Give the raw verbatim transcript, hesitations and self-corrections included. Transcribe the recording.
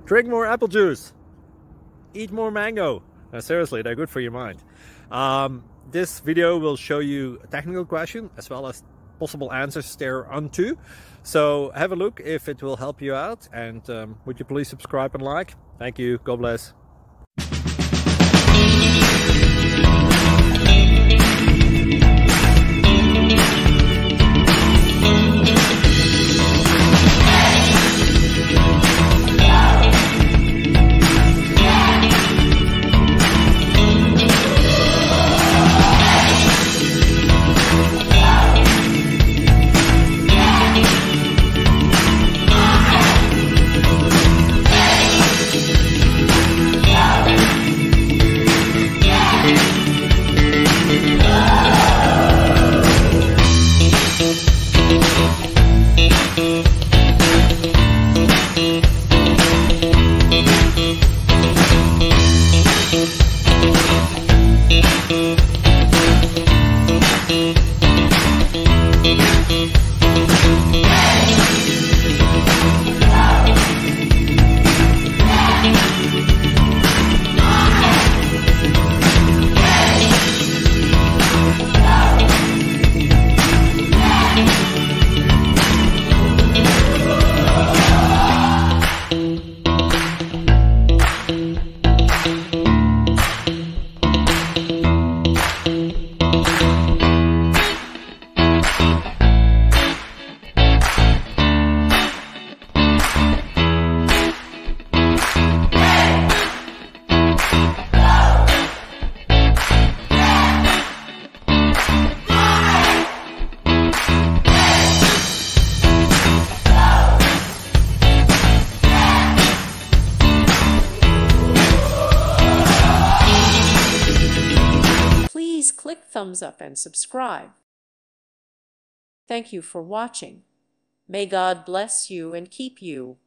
Drink more apple juice. Eat more mango. No, seriously, they're good for your mind. Um, this video will show you a technical question as well as possible answers thereunto. So have a look if it will help you out, and um, would you please subscribe and like? Thank you. God bless. Please click thumbs up and subscribe. Thank you for watching. May God bless you and keep you.